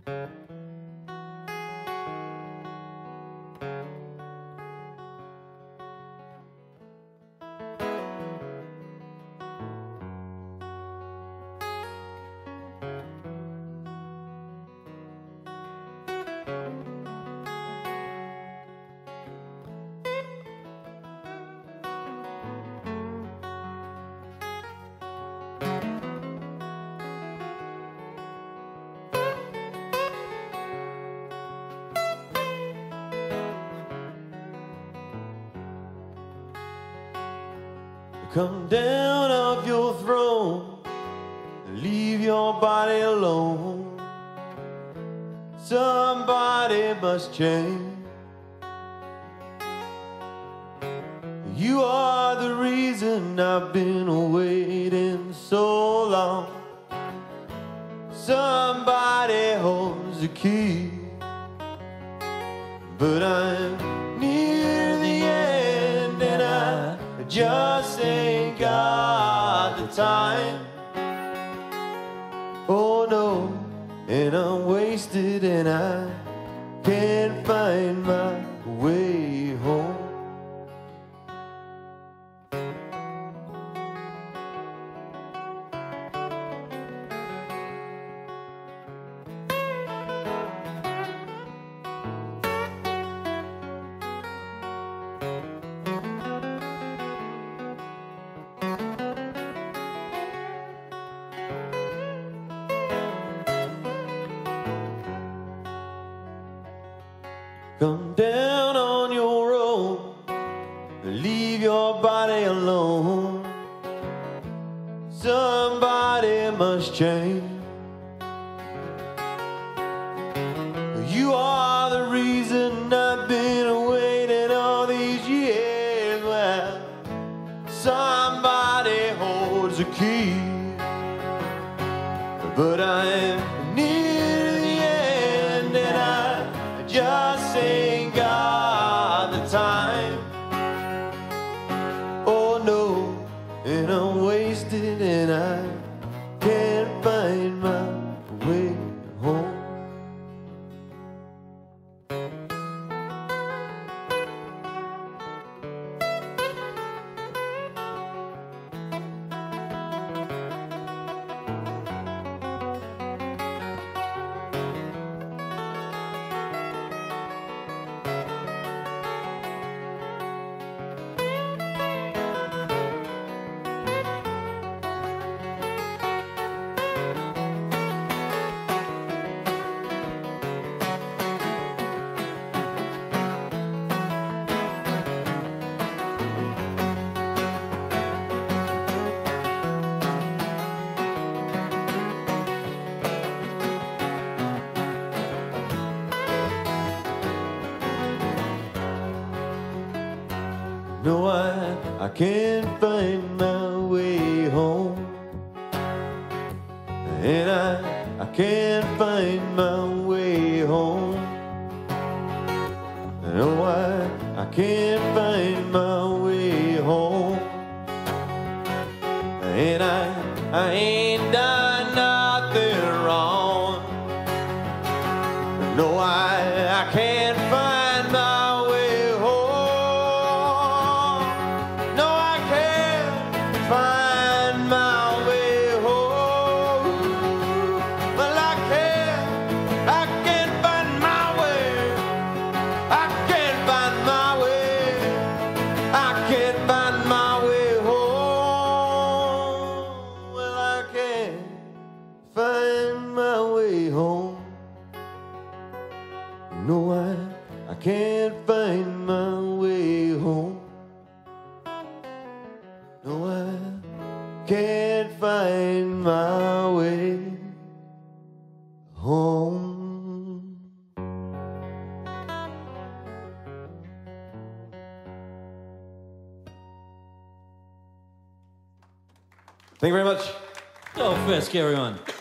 Come down off your throne and leave your body alone. Somebody must change. You are the reason I've been waiting so long. Somebody holds the key, but I'm near the end and I just ain't got the time. Oh no, and I'm wasted and I can't find my way home. Come down on your own and leave your body alone. Somebody must change. You are the reason I've been waiting all these years. Well, somebody holds the key, but I'm near the end and I just ain't got the time. Oh no, and I'm wasted and I can't find my way home. No, I can't find my way home, and I can't find my way home. No, I can't find my way home, and I ain't done nothing wrong. No, I can't find my way home. Find my way home. Well, I can't find my way. I can't find my way. I can't find my way home. Well, I can't find my way home. No, I can't find my way home. No, I can't find my way home. Thank you very much. Go Fisk, everyone.